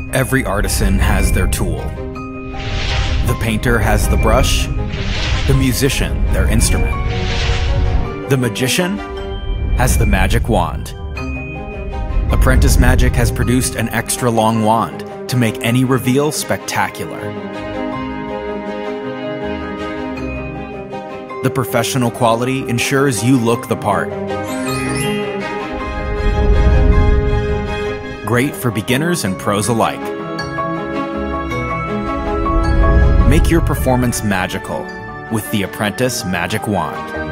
Every artisan has their tool. The painter has the brush, the musician their instrument. The magician has the magic wand. Apprentice Magic has produced an extra long wand to make any reveal spectacular. The professional quality ensures you look the part. Great for beginners and pros alike. Make your performance magical with the Apprentice Magic Wand.